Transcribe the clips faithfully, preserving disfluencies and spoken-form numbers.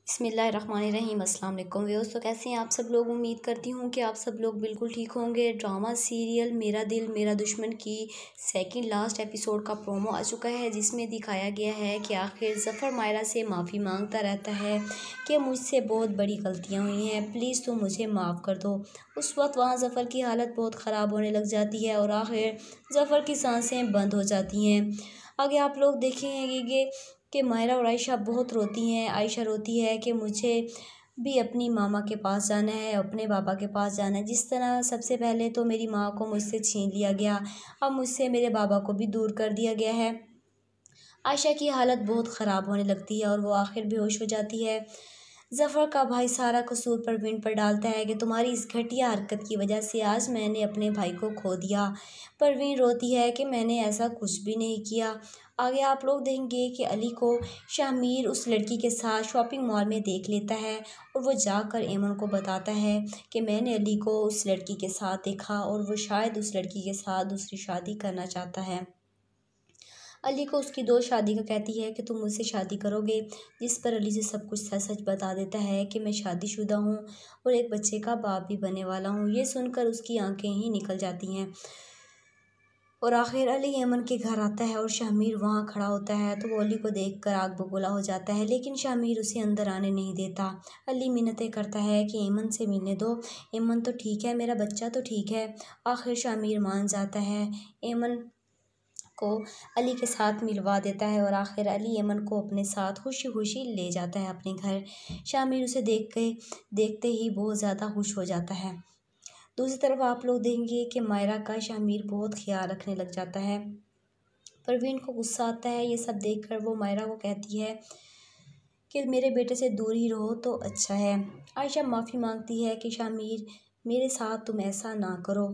बिस्मिल्लाहिर्रहमानिर्रहीम। अस्सलाम वालेकुम व्यूअर्स। तो कैसे हैं आप सब लोग? उम्मीद करती हूँ कि आप सब लोग बिल्कुल ठीक होंगे। ड्रामा सीरियल मेरा दिल मेरा दुश्मन की सेकंड लास्ट एपिसोड का प्रोमो आ चुका है, जिसमें दिखाया गया है कि आखिर ज़फ़र मायरा से माफ़ी मांगता रहता है कि मुझसे बहुत बड़ी गलतियाँ हुई हैं, प्लीज़ तुम मुझे माफ़ कर दो। उस वक्त वहाँ ज़फ़र की हालत बहुत ख़राब होने लग जाती है और आखिर ज़फ़र की सांसें बंद हो जाती हैं। आगे आप लोग देखेंगे कि कि मायरा और आयशा बहुत रोती हैं। आयशा रोती है कि मुझे भी अपनी मामा के पास जाना है, अपने बाबा के पास जाना है। जिस तरह सबसे पहले तो मेरी माँ को मुझसे छीन लिया गया, अब मुझसे मेरे बाबा को भी दूर कर दिया गया है। आयशा की हालत बहुत ख़राब होने लगती है और वो आखिर बेहोश हो जाती है। ज़फ़र का भाई सारा कसूर परवीन पर डालता है कि तुम्हारी इस घटिया हरकत की वजह से आज मैंने अपने भाई को खो दिया। परवीन रोती है कि मैंने ऐसा कुछ भी नहीं किया। आगे आप लोग देखेंगे कि अली को शामिर उस लड़की के साथ शॉपिंग मॉल में देख लेता है और वो जाकर एमन को बताता है कि मैंने अली को उस लड़की के साथ देखा और वो शायद उस लड़की के साथ दूसरी शादी करना चाहता है। अली को उसकी दोस्त शादी का कहती है कि तुम मुझसे शादी करोगे, जिस पर अली से सब कुछ सच सच बता देता है कि मैं शादीशुदा हूँ और एक बच्चे का बाप भी बनने वाला हूँ। ये सुनकर उसकी आंखें ही निकल जाती हैं और आखिर अली यमन के घर आता है और शामिर वहाँ खड़ा होता है तो वो अली को देखकर आग बबूला हो जाता है, लेकिन शामिर उसे अंदर आने नहीं देता। अली मिन्नतें करता है कि एमन से मिलने दो, एमन तो ठीक है, मेरा बच्चा तो ठीक है। आखिर शामिर मान जाता है, एमन को अली के साथ मिलवा देता है और आखिर अली एमन को अपने साथ खुशी खुशी ले जाता है अपने घर। शामिर उसे देख के देखते ही बहुत ज़्यादा खुश हो जाता है। दूसरी तरफ आप लोग देखेंगे कि मायरा का शामिर बहुत ख्याल रखने लग जाता है। परवीन को गुस्सा आता है ये सब देखकर। वो मायरा को कहती है कि मेरे बेटे से दूर ही रहो तो अच्छा है। आयशा माफ़ी मांगती है कि शामिर मेरे साथ तुम ऐसा ना करो।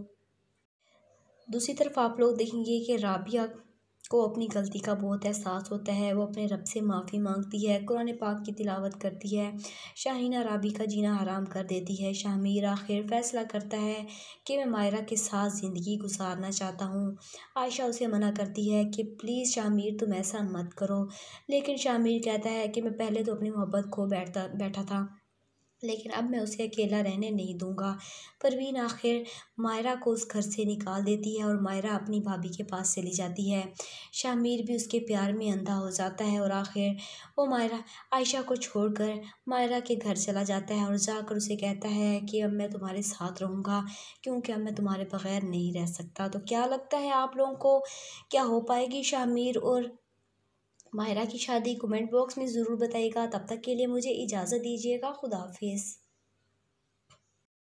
दूसरी तरफ आप लोग देखेंगे कि राबिया को अपनी गलती का बहुत एहसास होता है। वो अपने रब से माफ़ी मांगती है, कुरान पाक की तिलावत करती है। शाहीना राबी का जीना हराम कर देती है। शामिर आखिर फ़ैसला करता है कि मैं मायरा के साथ ज़िंदगी गुजारना चाहता हूँ। आयशा उसे मना करती है कि प्लीज़ शामिर तुम ऐसा मत करो, लेकिन शामिर कहता है कि मैं पहले तो अपनी मोहब्बत खो बैठता बैठा था, लेकिन अब मैं उसे अकेला रहने नहीं दूंगा। परवीन आखिर मायरा को उस घर से निकाल देती है और मायरा अपनी भाभी के पास चली जाती है। शामिर भी उसके प्यार में अंधा हो जाता है और आखिर वो मायरा आयशा को छोड़कर मायरा के घर चला जाता है और जाकर उसे कहता है कि अब मैं तुम्हारे साथ रहूँगा, क्योंकि अब मैं तुम्हारे बगैर नहीं रह सकता। तो क्या लगता है आप लोगों को, क्या हो पाएगी शामिर और मायरा की शादी? कमेंट बॉक्स में ज़रूर बताइएगा। तब तक के लिए मुझे इजाज़त दीजिएगा। खुदा हाफिज़।